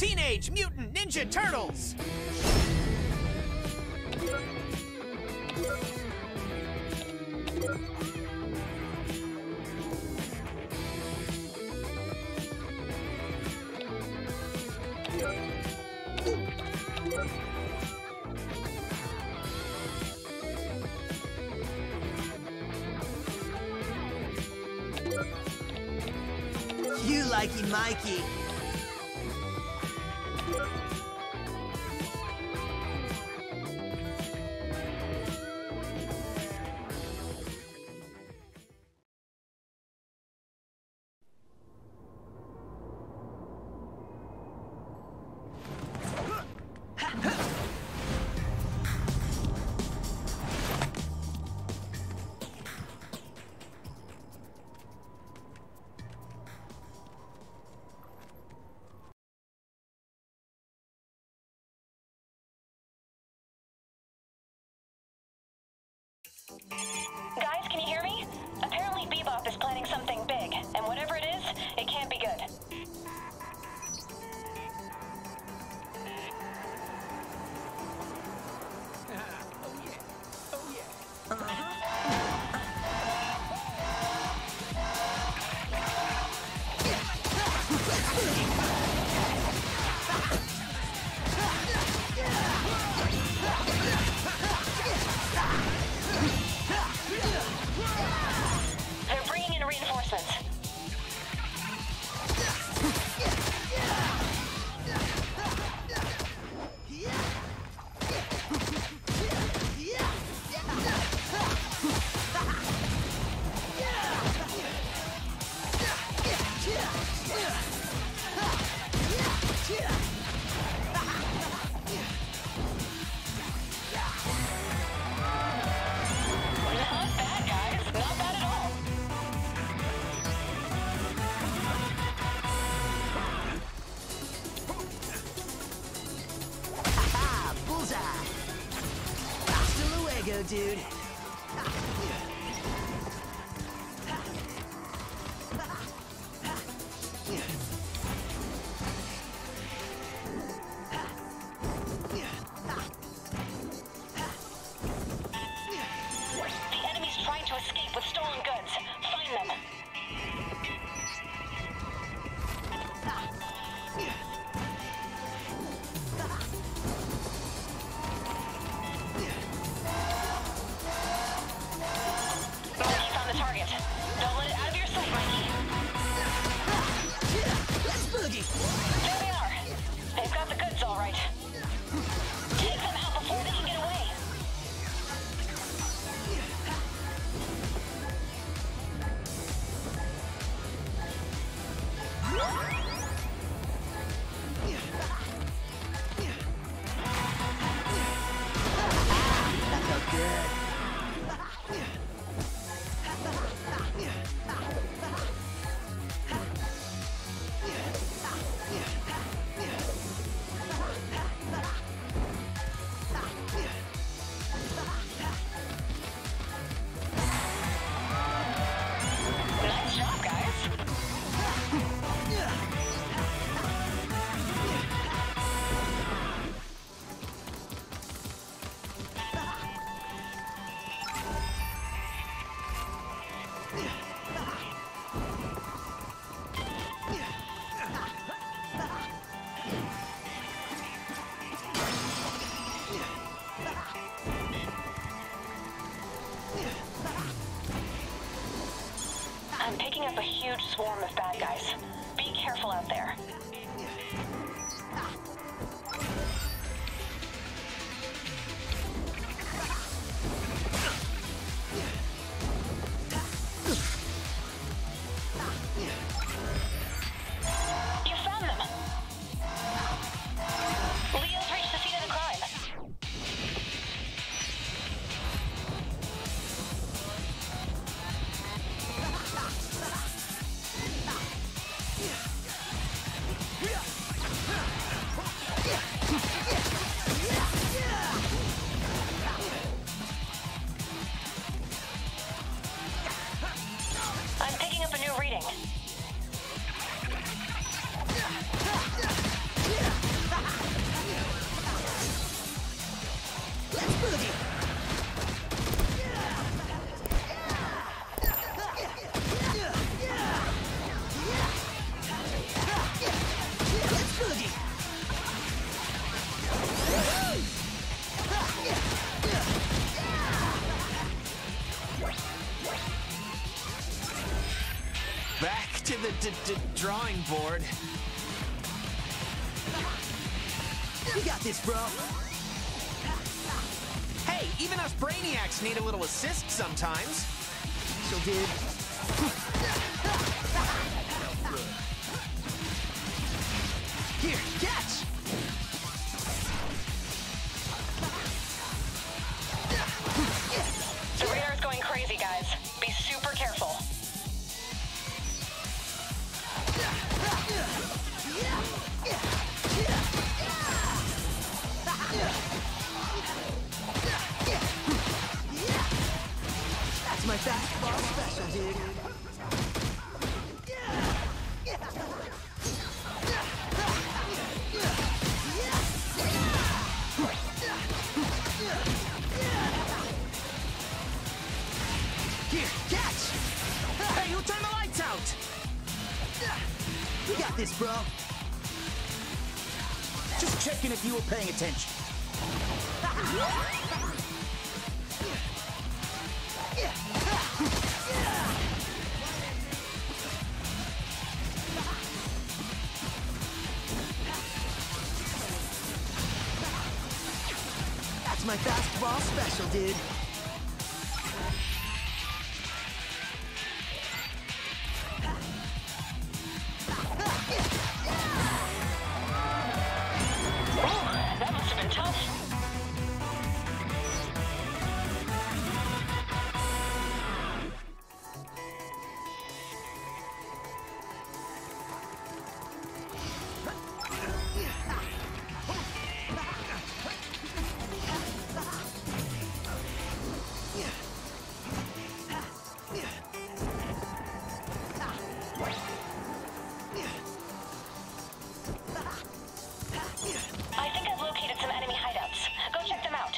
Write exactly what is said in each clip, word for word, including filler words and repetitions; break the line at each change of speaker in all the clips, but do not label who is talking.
Teenage Mutant Ninja Turtles!
You likey Mikey.
Guys, can you hear me? Apparently Bebop is planning something big, and whatever it is, it can't be good.
Oh yeah. Oh yeah.
Uh-huh.
They're bringing in reinforcements. Not bad, guys. Not bad at all.
Ah, bullseye. Hasta luego, dude.
The enemy's trying to escape with stolen goods. Find them. Mikey found the target. Don't let it out of your sight, Mikey.
Let's boogie.
There they are. They've got the goods all right. Take them out before they can get away.
That felt good.
Nice job, guys. I'm picking up a huge swarm of bad guys. Be careful out there. You found them! Leo's reached the scene of the crime.
drawing board.
You got this, bro.
Hey, even us brainiacs need a little assist sometimes.
So, dude. Here, catch!
The radar's going crazy, guys. Be super careful.
That's my basketball special, dude. Here, catch!
Hey, who turned the lights out?
You got this, bro.
Just checking if you were paying attention.
That's my basketball special, dude.
That must have been tough. I think I've located some enemy hideouts. Go check them out.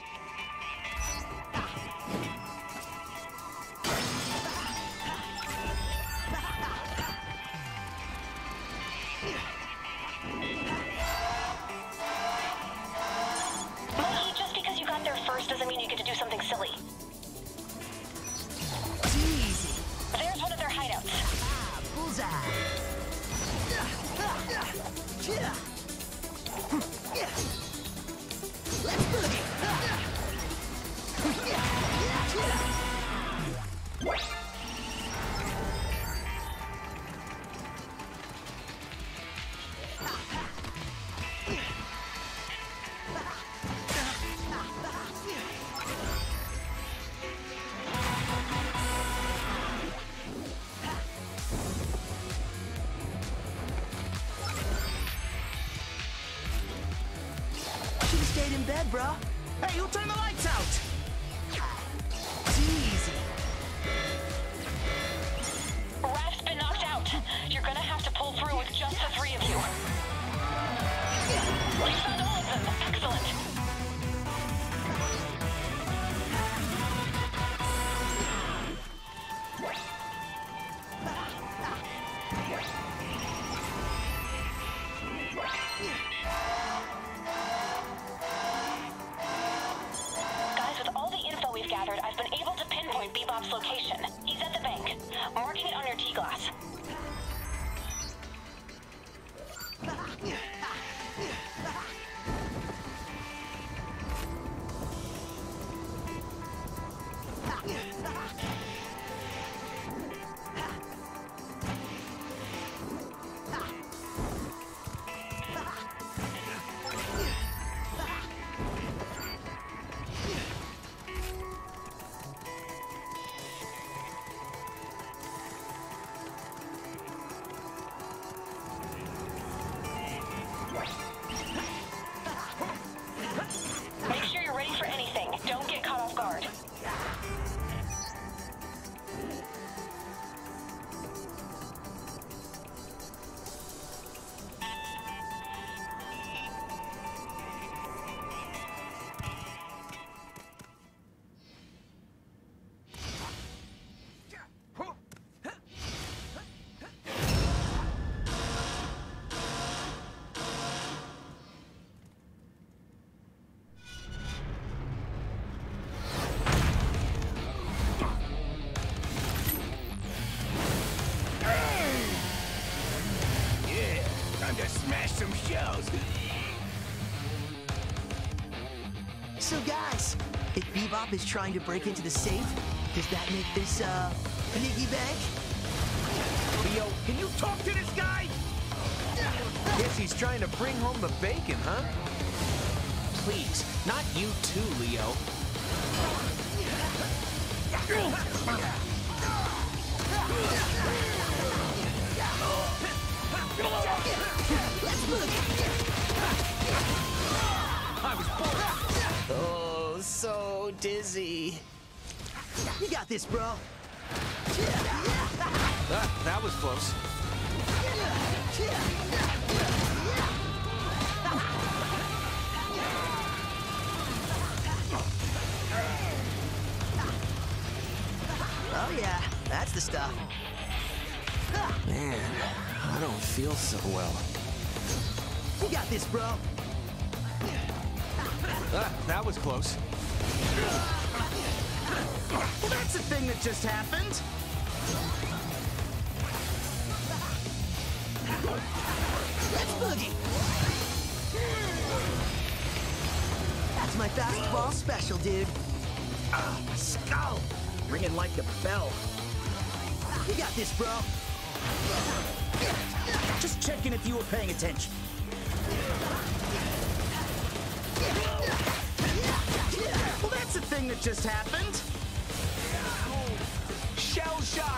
Mikey, just because you got there first doesn't mean you get to do something silly.
Easy.
There's one of their hideouts.
Ah, bullseye. Let's boogie. Should've stayed in bed, bro.
Hey, who turned the lights out?
Easy.
Raph's been knocked out. You're gonna have to pull through with just the three of you. You found all of them. Excellent. Guys, with all the info we've gathered, I've been able to pinpoint Bebop's location. He's at the bank. Marking it on your T-glass. Make sure you're ready for anything. Don't get caught off guard.
guys, if Bebop is trying to break into the safe, does that make this, uh, piggy bank?
Leo, can you talk to this guy? Guess he's trying to bring home the bacon, huh? Please, not you too, Leo. I was born. Oh, so dizzy.
You got this, bro.
Ah, that was close.
Oh yeah, that's the stuff.
Man, I don't feel so well.
You got this, bro.
Ah, that was close.
Well, that's the thing that just happened.
Let's boogie. That's my basketball special, dude.
Ah, my skull. Ringing like a bell.
You got this, bro.
Just checking if you were paying attention. Well, that's the thing that just happened.
Shell shock!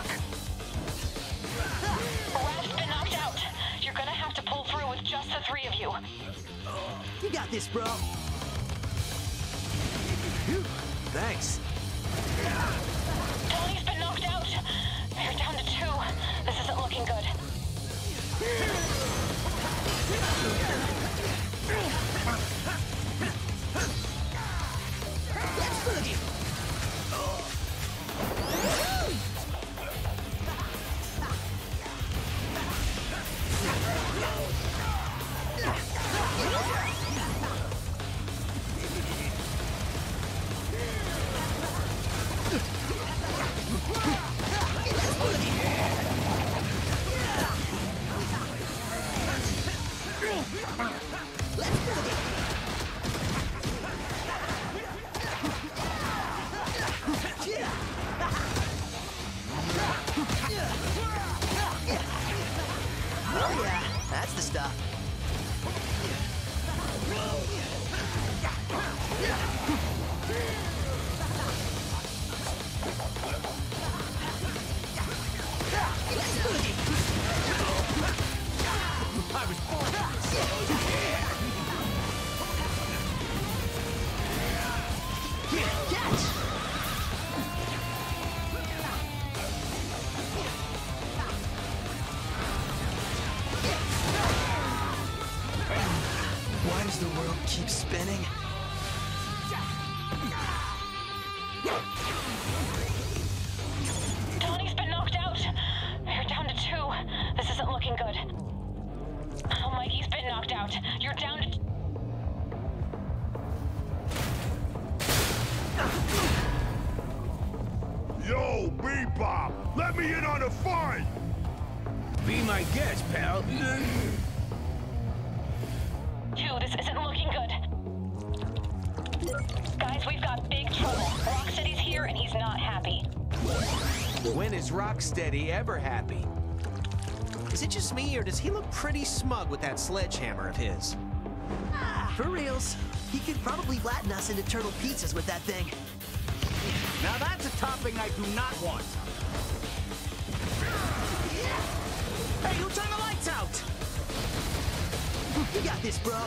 Raph's been knocked out. You're gonna have to pull through with just the three of you.
You got this, bro.
Thanks.
Tony's been knocked out. You're down to two. This isn't looking good.
Let's boogie. Oh yeah, that's the stuff. Let's boogie.
I was born.
Catch. Why does the world keep spinning?
Tony's been knocked out. You're down to two. This isn't looking good. Oh, Mikey's been knocked out. You're down to...
Yo, Bebop! Let me in on the fight!
Be my guest, pal.
Two, this isn't looking good. Guys, we've got big trouble. Rocksteady's here and he's not happy.
When is Rocksteady ever happy? Is it just me, or does he look pretty smug with that sledgehammer of his?
Ah, for reals. He could probably flatten us into turtle pizzas with that thing.
Now that's a topping I do not want. Hey, who turned the lights out?
You got this, bro.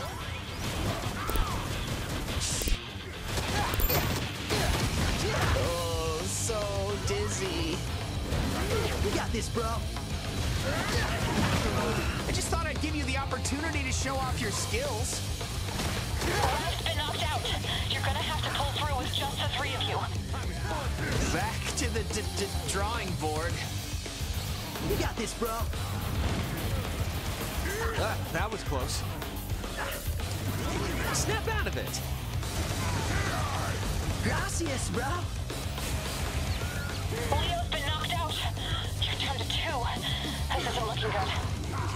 Oh, so dizzy.
You got this, bro.
I just thought I'd give you the opportunity to show off your skills.
Raph's been knocked out. You're gonna have to pull through with just the three of you.
Back to the d d drawing board.
You got this, bro.
Ah, that was close. Snap out of it.
Gracias, bro.
Leo's been knocked out. You're down to two. This isn't looking good.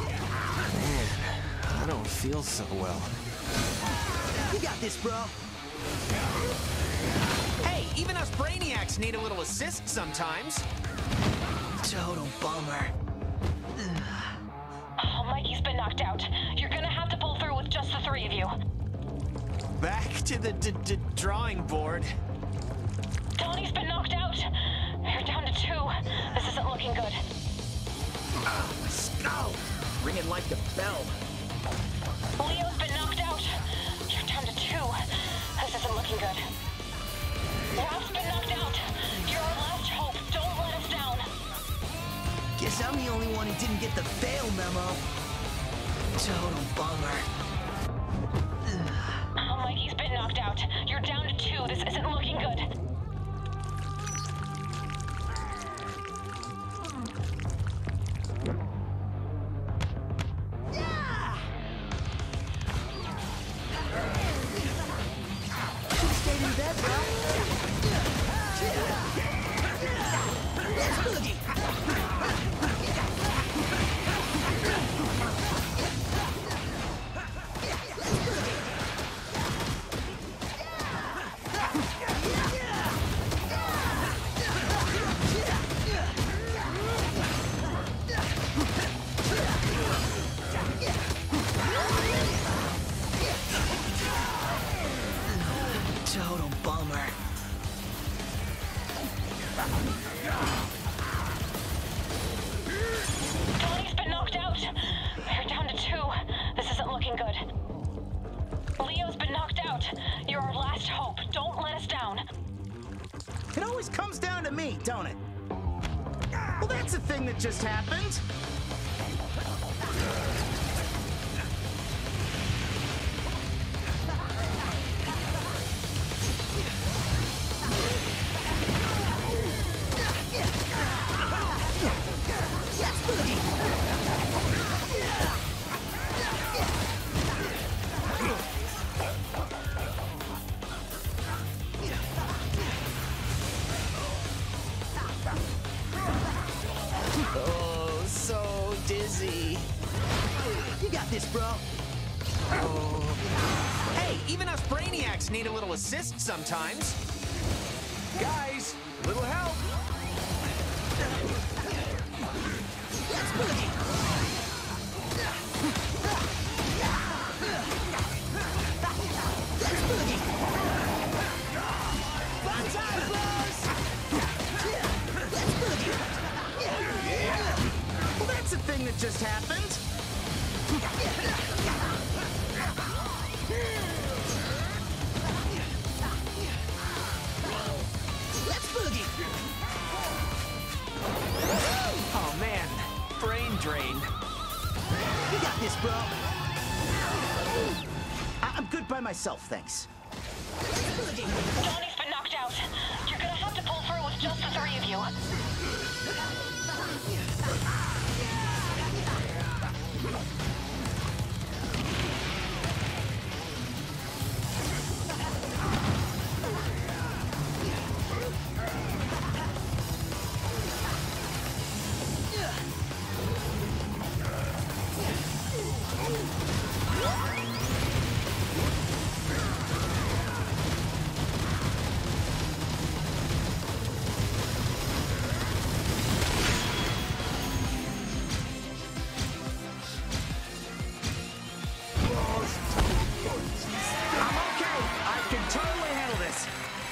Man, I don't feel so well.
You got this, bro.
Hey, even us brainiacs need a little assist sometimes.
Total bummer.
Oh, Mikey's been knocked out. You're gonna have to pull through with just the three of you.
Back to the d d drawing board.
Tony's been knocked out. You're down to two. This isn't looking good.
Ah, my skull! Ringing like a bell.
Leo's been knocked out. You're down to two. This isn't looking good. Raph's been knocked out. You're our last hope. Don't let us down.
Guess I'm the only one who didn't get the fail memo. Total bummer.
Oh, Mikey's been knocked out. You're down to two. This isn't looking good.
Total bummer.
Tony's been knocked out. You're down to two. This isn't looking good. Leo's been knocked out. You're our last hope. Don't let us down.
It always comes down to me, don't it? Well, that's a thing that just happened.
Oh, so dizzy.
You got this, bro.
Hey, even us brainiacs need a little assist sometimes. Guys, a little help.
Let's boogie. Let's boogie. Fun time, bros. Let's boogie.
Well, that's a thing that just happened.
Let's boogie.
Oh man, brain drain.
You got this, bro.
I I'm good by myself, thanks.
Tony's been knocked out. You're gonna have to pull through with just the three of you.
I'm okay. I can totally handle this.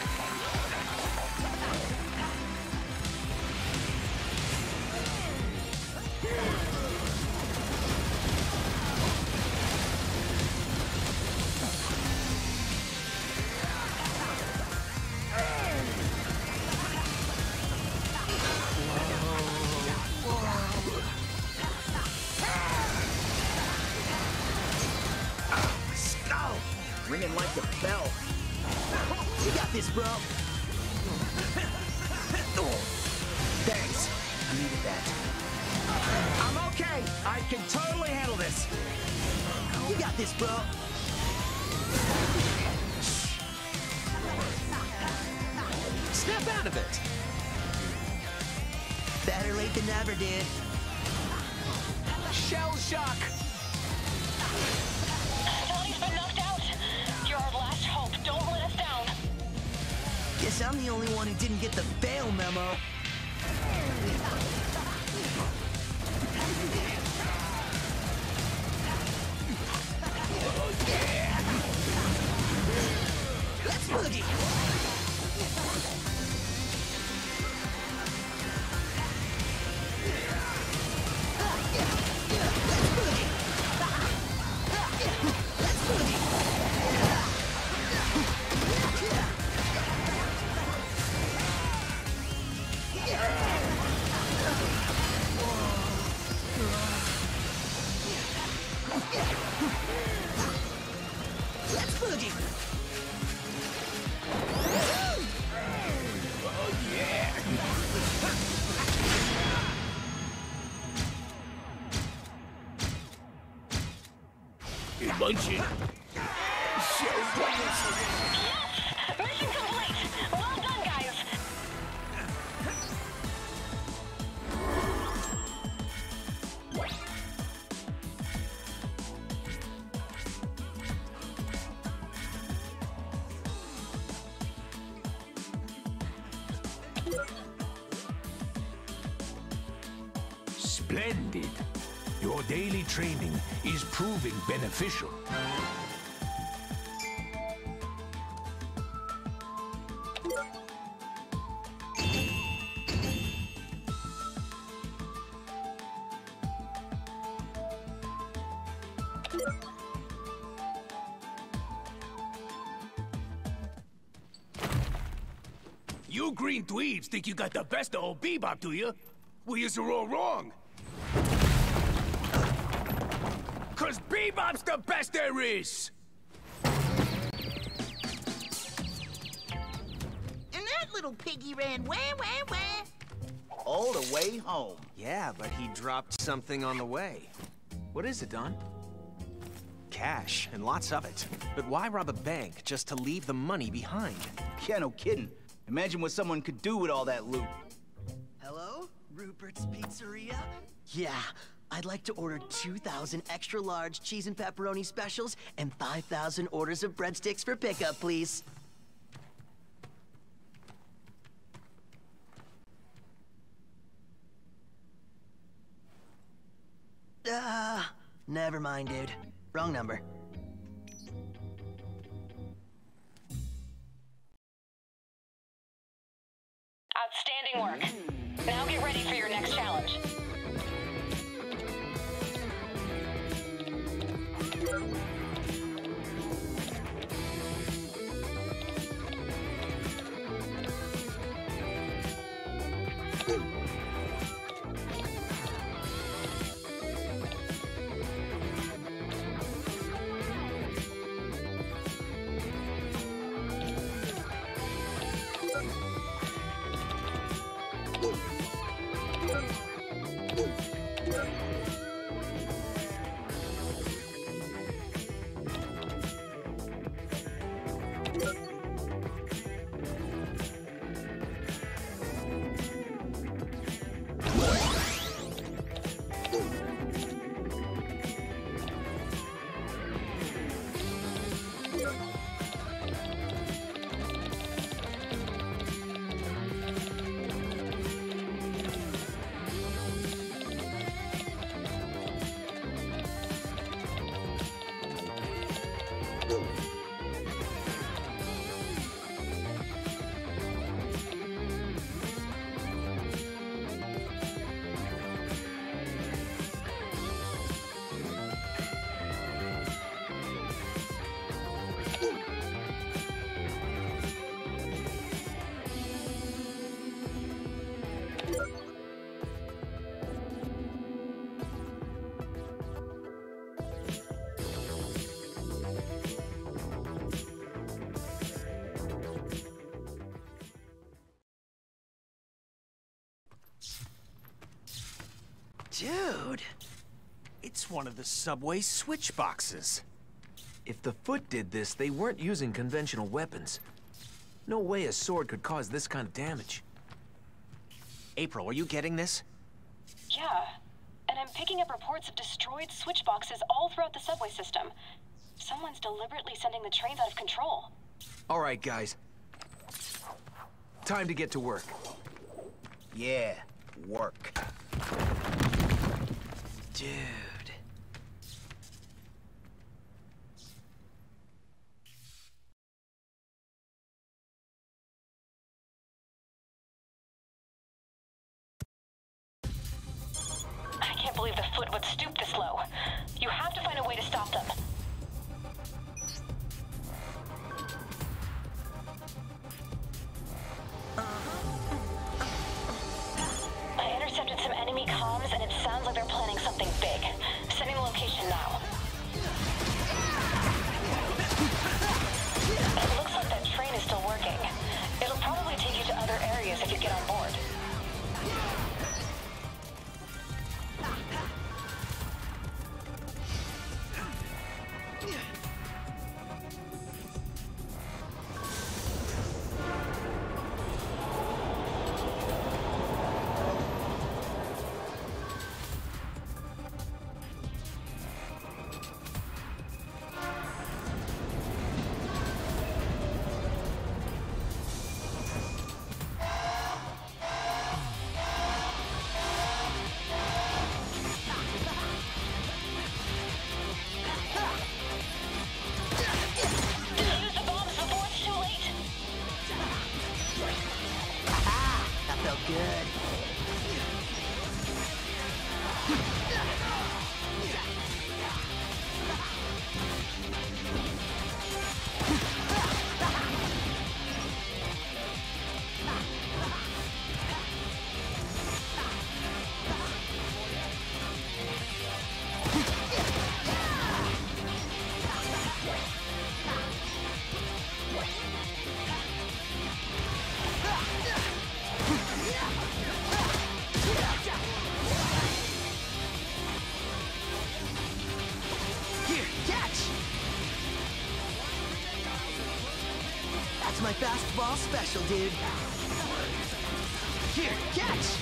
Skull!
Ringing like a bell.
You got this, bro.
Thanks. I needed that. I'm okay. I can totally handle this.
You got this, bro.
Snap out of it.
Better late than never, dude.
Shell shock.
Tony's been knocked out. You're our last hope. Don't let us
Guess I'm the only one who didn't get the fail memo. Let's boogie! Let's boogie!
Oh, yeah! Hey, Munchie.
Mission complete! Well done, guys!
Splendid. Your daily training is proving beneficial. You green dweebs think you got the best of old Bebop, do you? Well, you're all wrong. Cause Bebop's the best there is!
And that little piggy ran wah, wah, wah. All the way home.
Yeah, but he dropped something on the way. What is it, Don? Cash, and lots of it. But why rob a bank just to leave the money behind?
Yeah, no kidding. Imagine what someone could do with all that loot.
Hello? Rupert's Pizzeria? Yeah, I'd like to order two thousand extra large cheese and pepperoni specials and five thousand orders of breadsticks for pickup, please. Ah, uh, never mind, dude. Wrong number.
Outstanding work. Now get ready for your next challenge.
Dude, it's one of the subway switch boxes. If the Foot did this, they weren't using conventional weapons. No way a sword could cause this kind of damage. April, are you getting this?
Yeah, and I'm picking up reports of destroyed switch boxes all throughout the subway system. Someone's deliberately sending the trains out of control.
All right, guys. Time to get to work.
Yeah, work.
Dude.
I can't believe the Foot would stoop this low. You have to find a way to stop them. I intercepted some enemy comms, and it sounds like they're planning something big. Sending the location now. It looks like that train is still working. It'll probably take you to other areas if you get on board.
My fastball special, dude. Here, catch!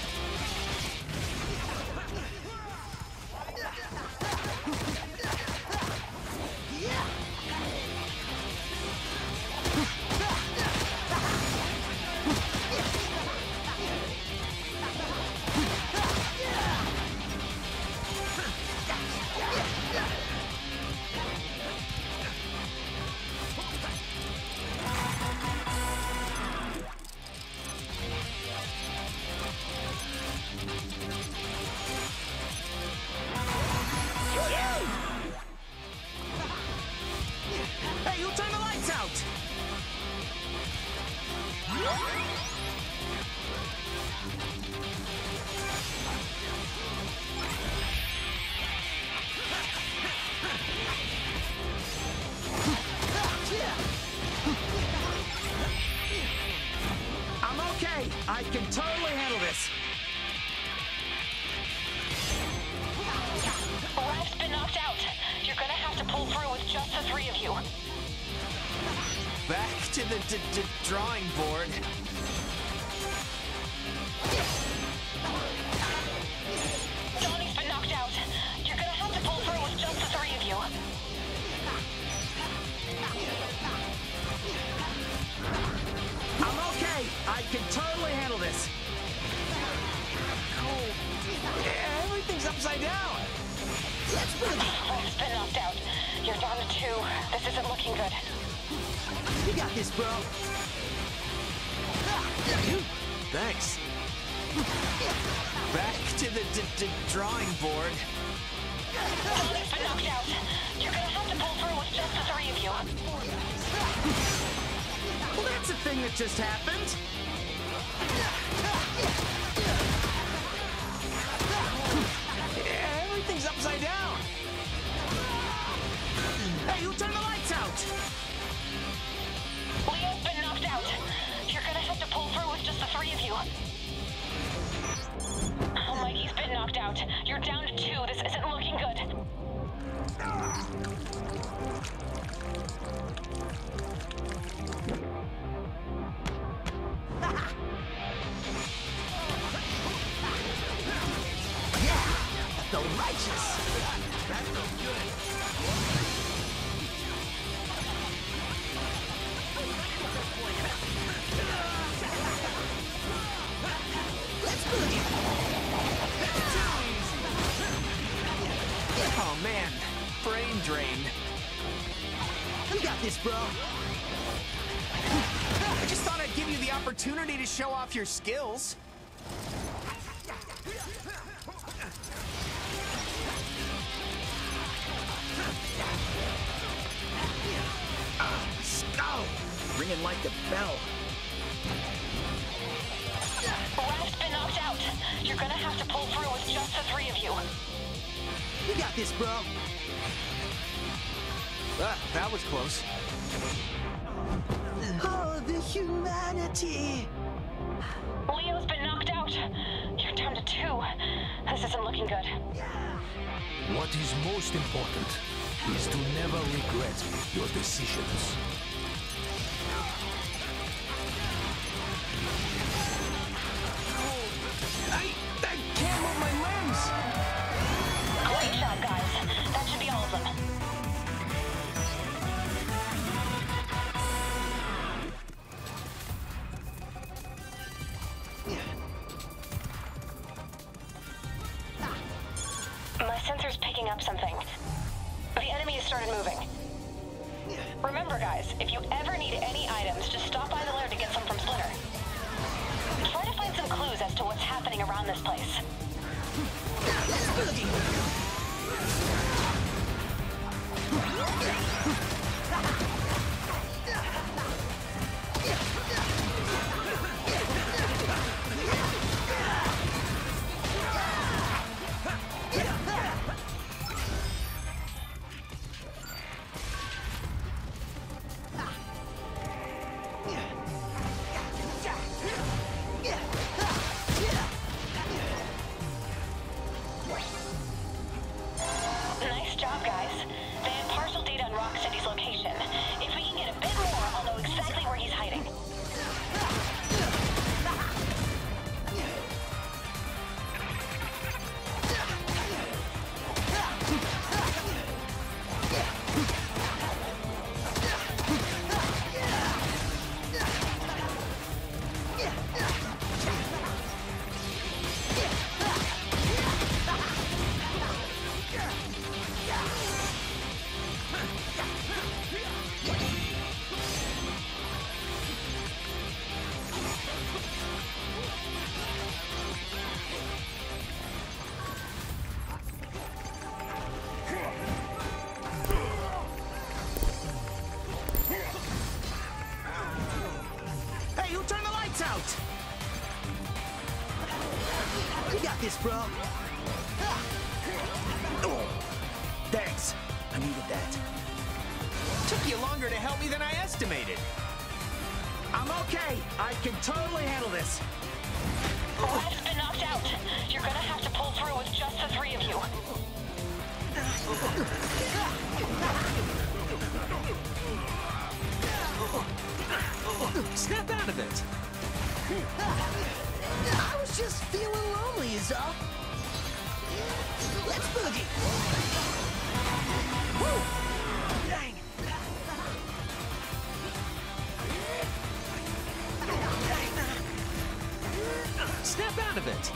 I can totally handle this.
Raph's been knocked out. You're gonna have to pull through with just the three of you.
Back to the d d drawing board.
Donnie's been knocked out. You're gonna have to pull through with just the three of you.
I'm okay. I can totally handle this. Oh, everything's upside down.
Raph's been knocked out. You're down to two. This isn't looking good.
You got this, bro.
Thanks. Back to the d d drawing board.
Donnie's been knocked out. You're gonna have to pull through with just the three of you.
Well, that's a thing that just happened. Everything's upside down. Hey, who turned the lights out?
Leo's been knocked out. You're gonna have to pull through with just the three of you. Oh, Mikey's been knocked out. You're down to two. This isn't looking good.
The righteous!
That's so good.
got this, bro.
I just thought I'd give you the opportunity to show off your skills.
Skull! Ringing like a bell.
Raph's been knocked out. You're gonna have to pull through with just the three of you.
You got this, bro.
Ah, that was close.
Oh, the humanity!
Leo's been knocked out. You're down to two. This isn't looking good.
What is most important is to never regret your decisions.
I, I can't move my limbs!
Great job, guys. That should be all of them. My sensor's picking up something. The enemy has started moving. Remember, guys, if you ever need any items, just stop by the lair to get some from Splinter. Try to find some clues as to what's happening around this place. Nice job, guys. They have partial data on Rocksteady's location. If we can get a bit more, I'll know exactly where he's hiding.
Hey, who turned the lights out?
You got this, bro.
Thanks. I needed that. Took you longer to help me than I estimated. I'm okay. I can totally handle this.
Raph's been knocked out. You're gonna have to pull through with just the three of you.
Snap out of it.
I was just feeling lonely, is all. Let's boogie. Woo! Dang.
Snap out of it.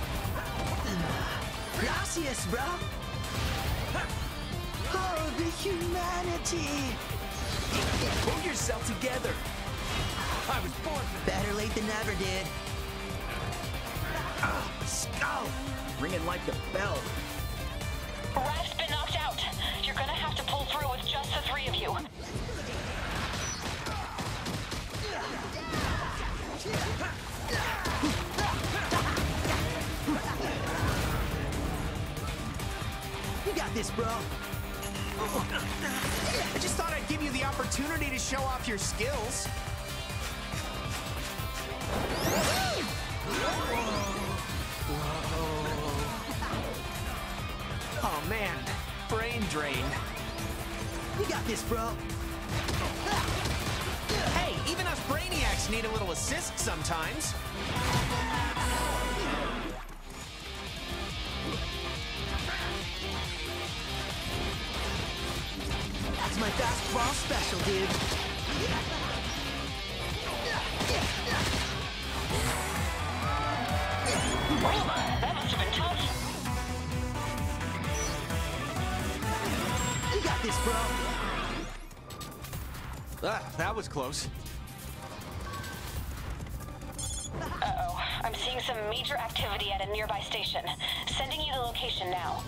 Gracias, bro. Oh, the humanity.
Pull yourself together. I was born for that.
Better late than never, did.
Skull! Ringing like a bell.
Raph's been knocked out. You're gonna have to pull through with just the three of you.
You got this, bro.
I just thought I'd give you the opportunity to show off your skills. Oh man, brain drain.
You got this, bro.
Hey, even us brainiacs need a little assist sometimes.
That's my fastball special, dude.
That must have been tough.
You got this, bro.
Ah, that was close.
Uh-oh. I'm seeing some major activity at a nearby station. Sending you the location now.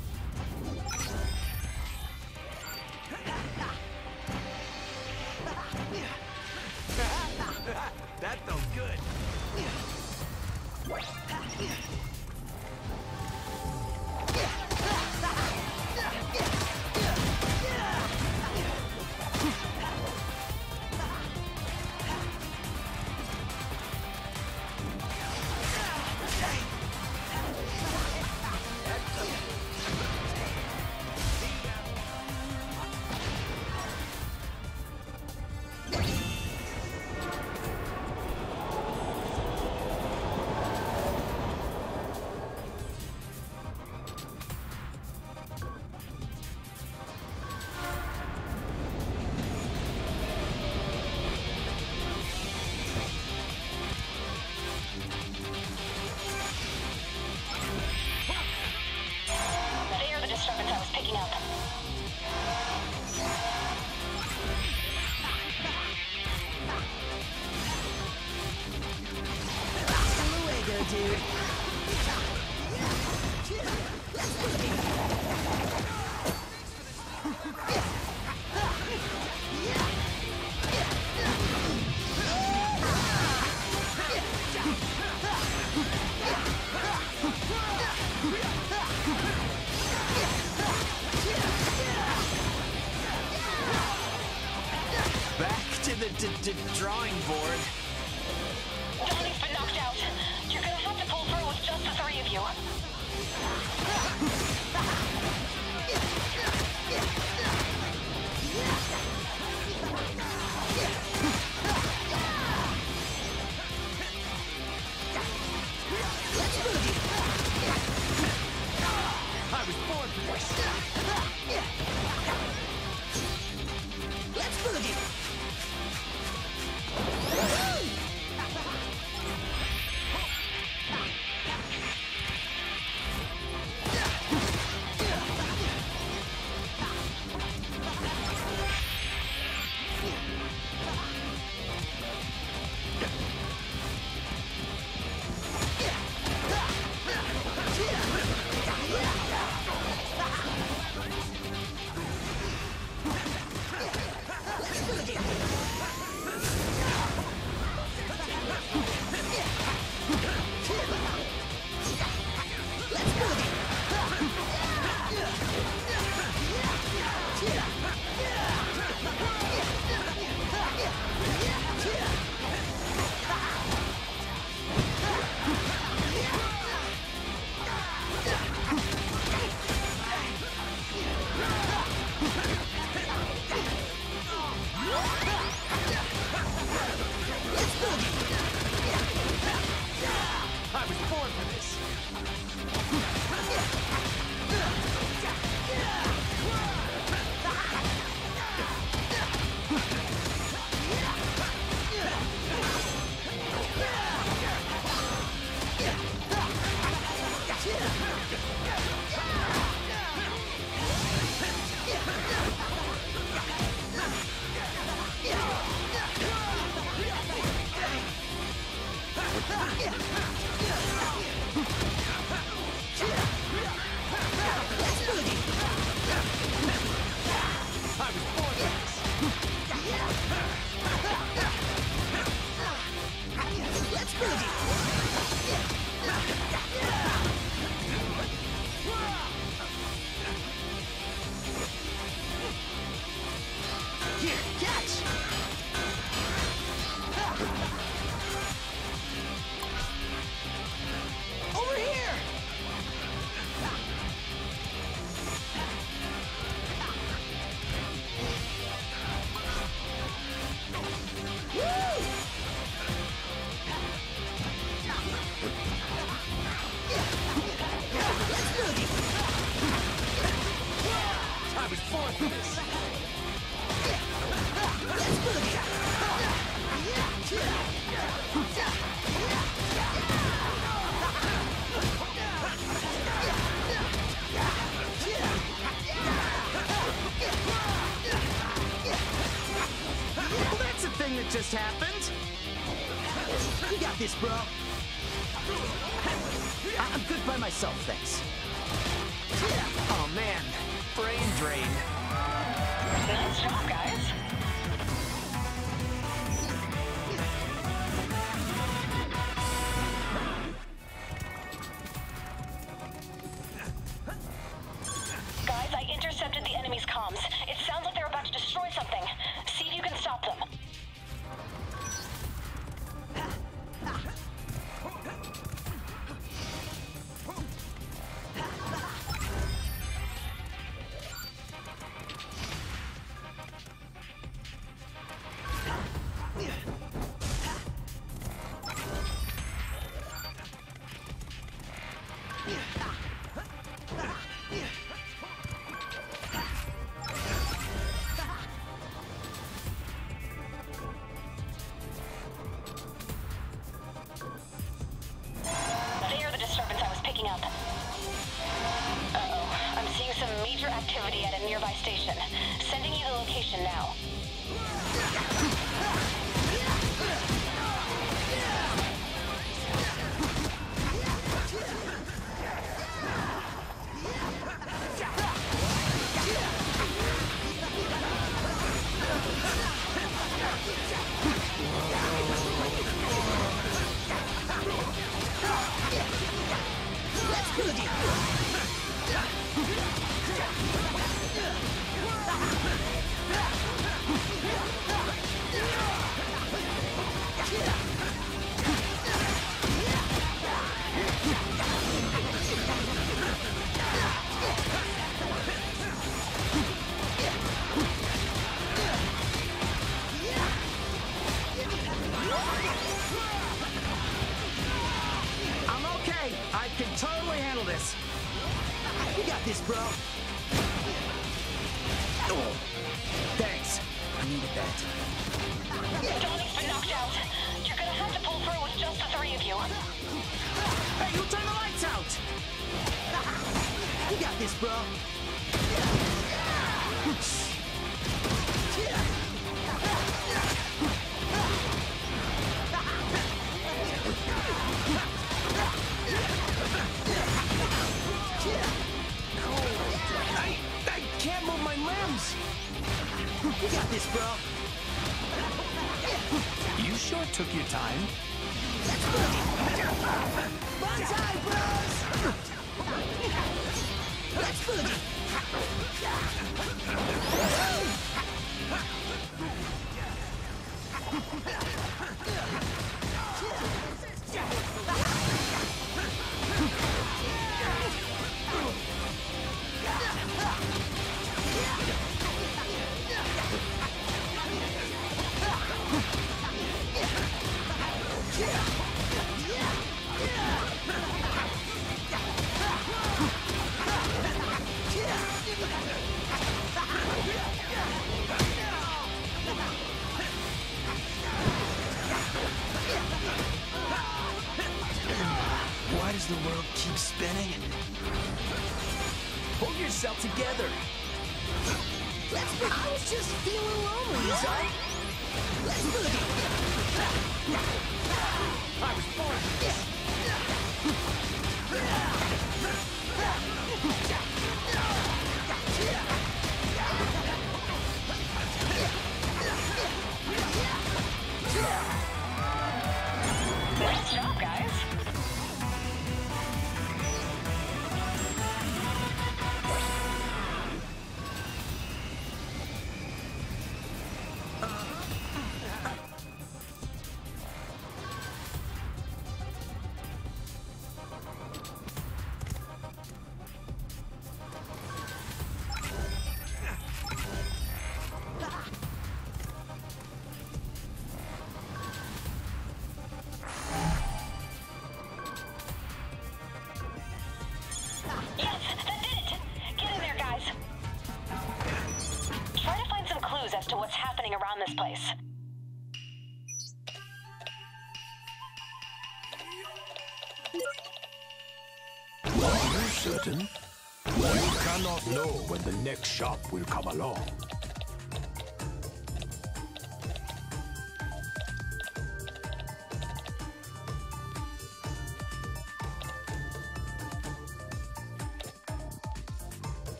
That felt good.
Drawing board.
Johnny's been knocked out. You're gonna have to pull through with just the three of you.
I was born for this.
Let's boogie! got this, bro. I I'm good by myself, thanks.
Oh man, brain drain.
Nice job, guys. Guys, I intercepted the enemy's comms. It sounds like they're about to destroy something. See if you can stop them. They're the disturbance I was picking up. Uh-oh. I'm seeing some major activity at a nearby station. Sending you the location now.
I'm okay. I can totally handle this.
You got this, bro.
Oh, thanks. I needed that.
Donnie's been knocked out. You're gonna have to pull through with just the three of you.
Hey, who turned the lights out?
You got this, bro.
I, I can't move my limbs.
You got this, bro.
You sure took your time.
Bonsai, bros! Let's boogie!
Why does the world keep spinning? Pull yourself together.
Let's boogie! I was just feeling lonely, is all. Let's boogie!
I was born for this.
Nice job, guys. Yes, that did it! Get in there, guys. Try to find some clues as to what's happening around this place.
Are you certain? You cannot know when the next shop will come along.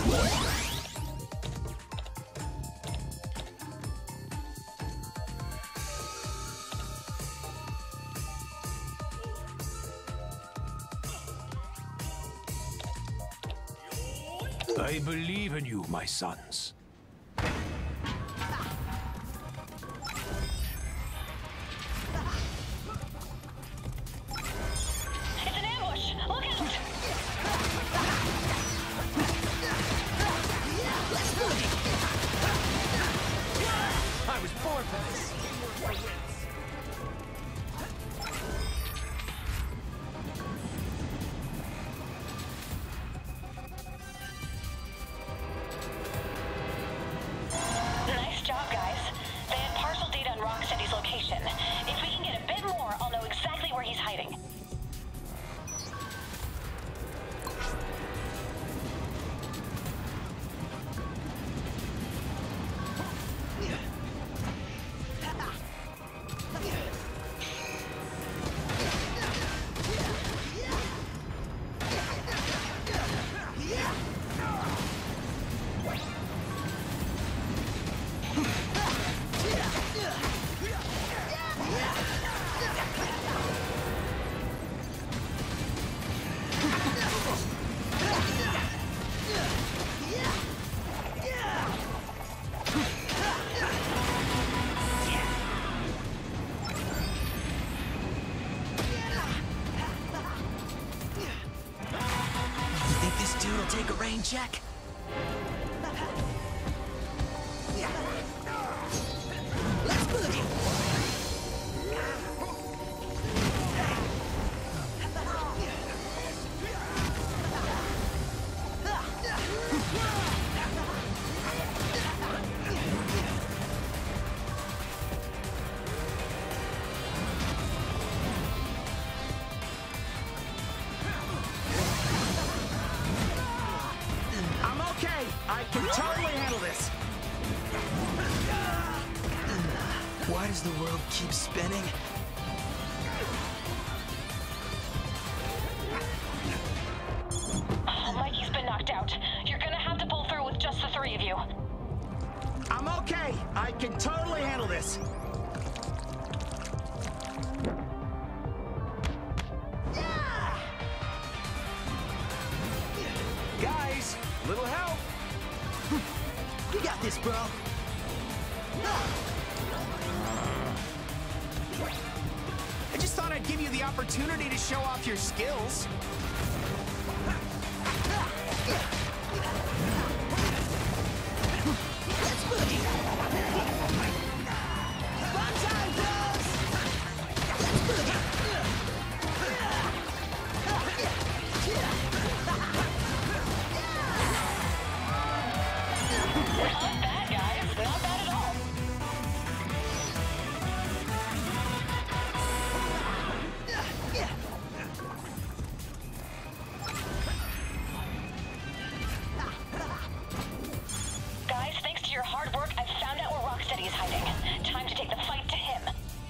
I believe in you, my sons.
It's an ambush! Look out!
I was born for this.
Nice job, guys. They had partial data on Rocksteady's location. If we can get a bit more, I'll know exactly where he's hiding.
Take a rain check. Let's boogie.
I can totally handle this.
Why does the world keep spinning?
Oh, Mikey's been knocked out. You're gonna have to pull through with just the three of you.
I'm okay. I can totally handle this.
Guys, little help.
You got this, bro.
I just thought I'd give you the opportunity to show off your skills.
Let's boogie. Fun time, bros. Let's boogie.
Not bad, guys. Not bad at all. Guys, thanks to your hard work, I've found out where Rocksteady is hiding. Time to take the fight to him.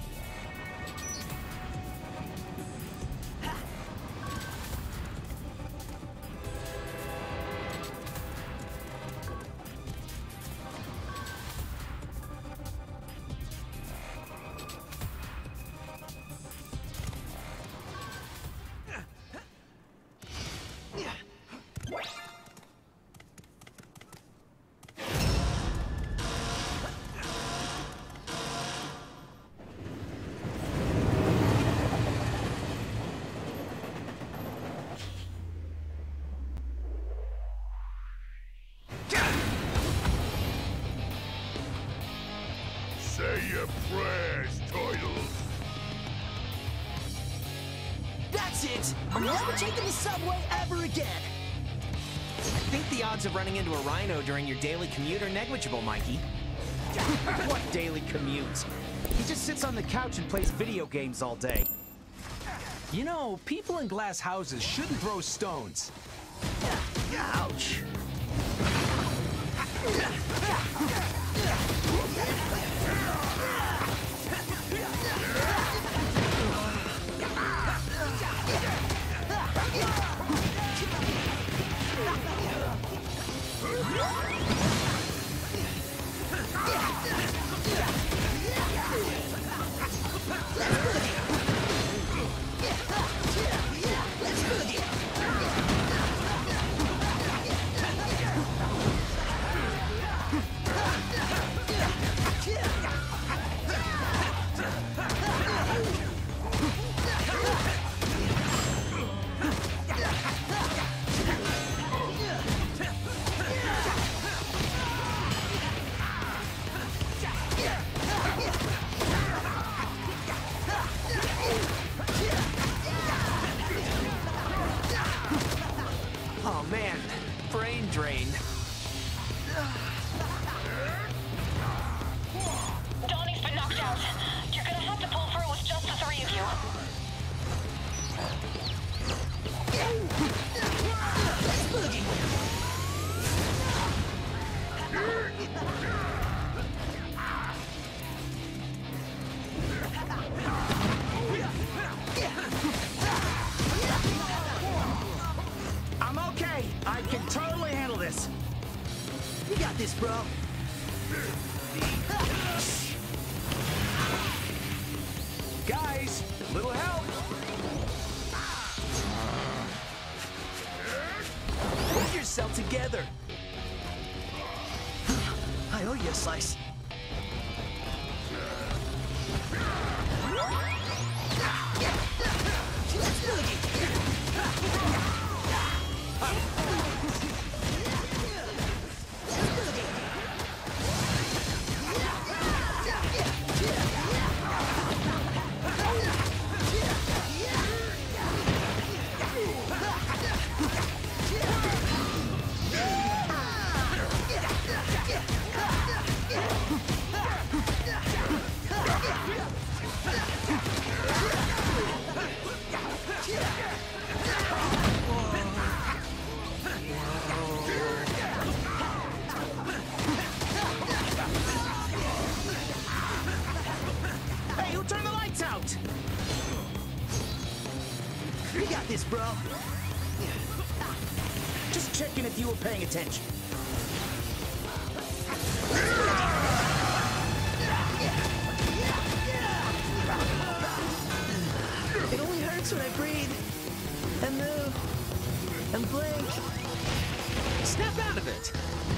Say your prayers, turtles.
That's it. I'm never taking the subway ever again.
I think the odds of running into a rhino during your daily commute are negligible, Mikey. What daily commute? He just sits on the couch and plays video games all day.
You know, people in glass houses shouldn't throw stones.
Ouch.
train.
Donnie's been knocked out. You're gonna have to pull through with just the three of you.
Let's boogie!
I'm okay. I can totally handle this.
You got this, bro.
Guys, little help.
Pull yourself together.
I owe you a slice. Let's boogie!
Hey, who turned the lights out?
You got this, bro.
Just checking if you were paying attention.
It only hurts when I breathe and move and blink.
Snap out of it.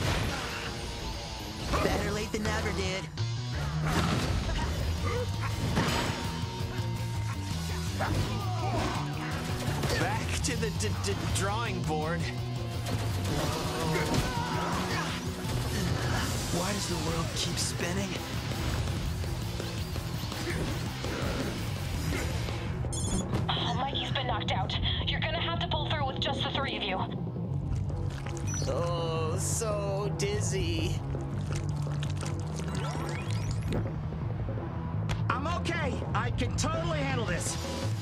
Better late than never, dude.
Back to the d d drawing board.
Why does the world keep spinning?
Oh, Mikey's been knocked out. You're gonna have to pull through with just the three of you.
Oh, so dizzy. I'm okay. I can totally handle this.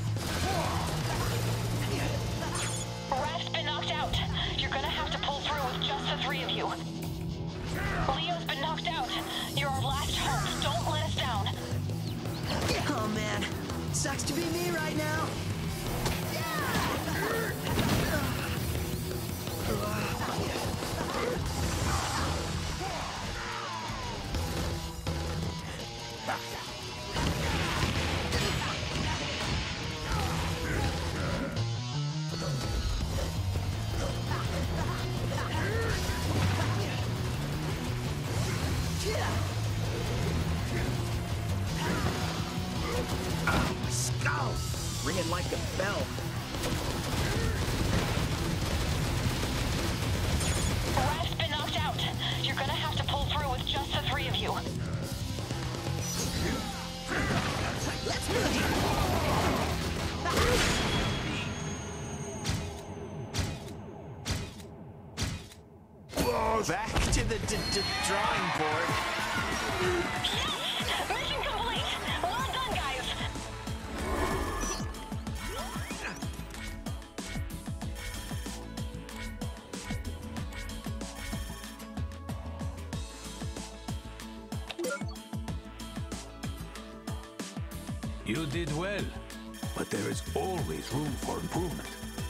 Raph's been knocked out. You're gonna have to pull through with just the three of you. Leo's been knocked out. You're our last hope. Don't let us down.
Oh man, sucks to be me right now.
Ringing like a bell.
Raph's been knocked out. You're gonna have to pull through with just the three of you.
Let's boogie!
Back to the d d drawing board.
Yes! Mission complete! Well done, guys!
You did well, but there is always room for improvement.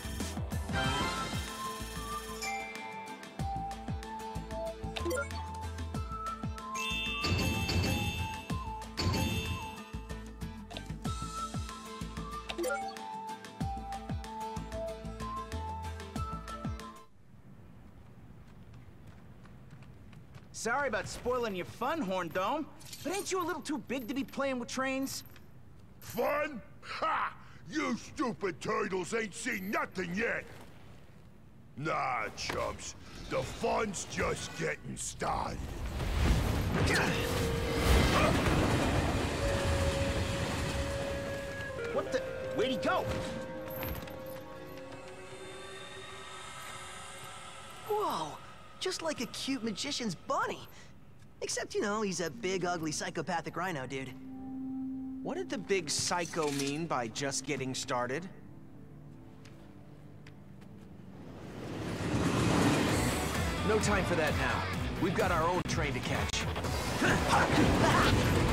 Sorry about spoiling your fun, Horn Dome, but ain't you a little too big to be playing with trains?
Fun? Ha! You stupid turtles ain't seen nothing yet! Nah, chumps. The fun's just getting started.
What the? Where'd he go?
Whoa! just like a cute magician's bunny. Except, you know, he's a big, ugly, psychopathic rhino dude.
What did the big psycho mean by just getting started?
No time for that now. We've got our own train to catch.